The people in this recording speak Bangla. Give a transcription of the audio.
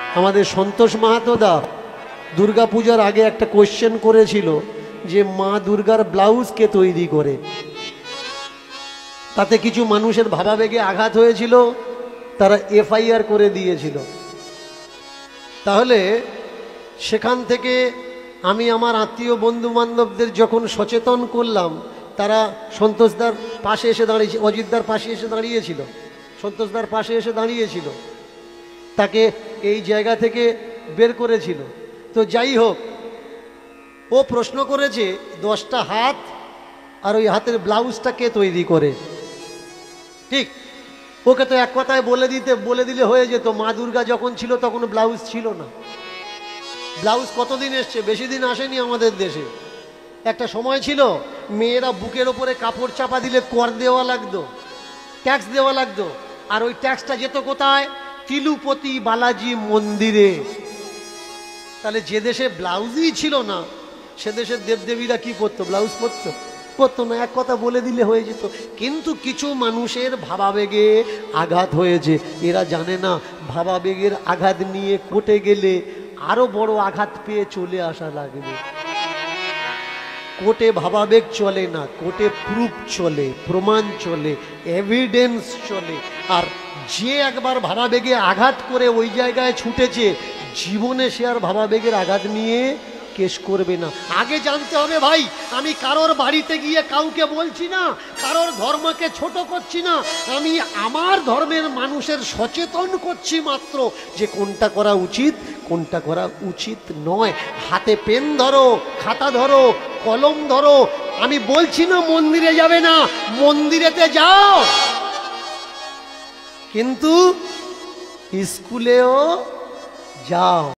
আমাদের সন্তোষ মাহাতো দা দুর্গা পূজার আগে একটা কোয়েশ্চেন করেছিল যে মা দুর্গার ব্লাউজ কে তৈরি করে। তাতে কিছু মানুষের ভাবাবেগে আঘাত হয়েছিল, তারা এফআইআর করে দিয়েছিল। তাহলে সেখান থেকে আমি আমার আত্মীয় বন্ধু বান্ধবদের যখন সচেতন করলাম, তারা সন্তোষদার পাশে এসে দাঁড়িয়েছে, অজিতদার পাশে এসে দাঁড়িয়েছিল, সন্তোষদার পাশে এসে দাঁড়িয়েছিল, তাকে এই জায়গা থেকে বের করেছিল। তো যাই হোক, ও প্রশ্ন করেছে 10টা হাত আর ওই হাতের ব্লাউজটা কে তৈরি করে। ঠিক, ওকে তো এক কথায় বলে দিলে হয়ে যেত, মা দুর্গা যখন ছিল তখন ব্লাউজ ছিল না। ব্লাউজ কতদিন এসছে? বেশি দিন আসেনি আমাদের দেশে। একটা সময় ছিল মেয়েরা বুকের ওপরে কাপড় চাপা দিলে কর দেওয়া লাগতো, ট্যাক্স দেওয়া লাগতো। আর ওই ট্যাক্সটা যেত কোথায়? তিরুপতি বালাজি মন্দিরে। তাহলে যে দেশে ব্লাউজই ছিল না, সে দেশের দেবদেবীরা কি করতো? ব্লাউজ পরতো না। এক কথা বলে দিলে হয়ে যেত। কিন্তু কিছু মানুষের ভাবাবেগে আঘাত হয়েছে, এরা জানে না ভাবাবেগের আঘাত নিয়ে কোর্টে গেলে আরো বড় আঘাত পেয়ে চলে আসা লাগবে। কোর্টে ভাবাবেগ চলে না, কোর্টে প্রুফ চলে, প্রমাণ চলে, এভিডেন্স চলে। আর যে একবার ভাবাবেগে আঘাত করে ওই জায়গায় ছুটেছে, জীবনে সে আর ভাবাবেগের আঘাত নিয়ে কেস করবে না। আগে জানতে হবে ভাই, আমি কারোর বাড়িতে গিয়ে কাউকে বলছি না, কারোর ধর্মকে ছোট করছি না, আমি আমার ধর্মের মানুষের সচেতন করছি মাত্র, যে কোনটা করা উচিত কোনটা করা উচিত নয়। হাতে পেন ধরো, খাতা ধরো, কলম ধরো। আমি বলছি না মন্দিরে যাবে না, মন্দিরেতে যাও, কিন্তু স্কুলেও যাও।